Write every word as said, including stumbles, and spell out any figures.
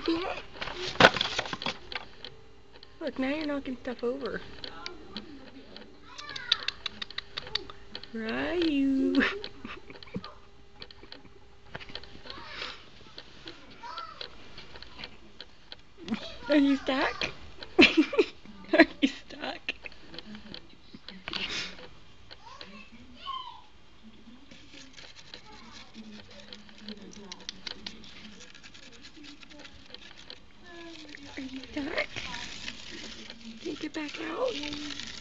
move yet? Look, now you're knocking stuff over. Ryu. Are you stuck? Are you stuck? Are you stuck? Can't get back out?